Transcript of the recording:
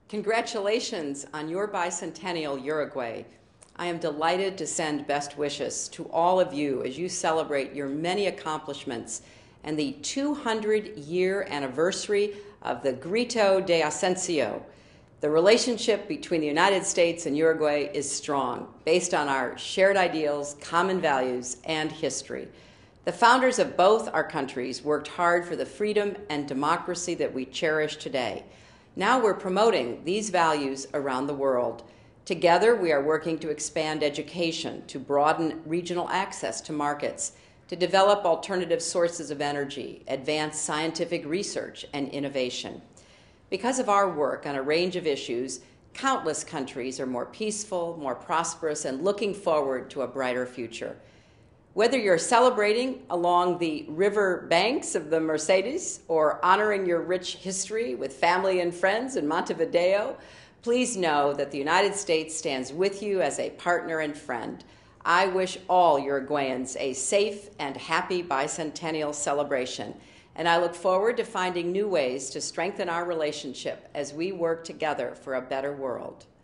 Congratulations on your bicentennial, Uruguay. I am delighted to send best wishes to all of you as you celebrate your many accomplishments and the 200-year anniversary of the Grito de Ascencio. The relationship between the United States and Uruguay is strong, based on our shared ideals, common values, and history. The founders of both our countries worked hard for the freedom and democracy that we cherish today. Now we're promoting these values around the world. Together, we are working to expand education, to broaden regional access to markets, to develop alternative sources of energy, advance scientific research and innovation. Because of our work on a range of issues, countless countries are more peaceful, more prosperous, and looking forward to a brighter future. Whether you're celebrating along the river banks of the Mercedes or honoring your rich history with family and friends in Montevideo, please know that the United States stands with you as a partner and friend. I wish all Uruguayans a safe and happy bicentennial celebration, and I look forward to finding new ways to strengthen our relationship as we work together for a better world.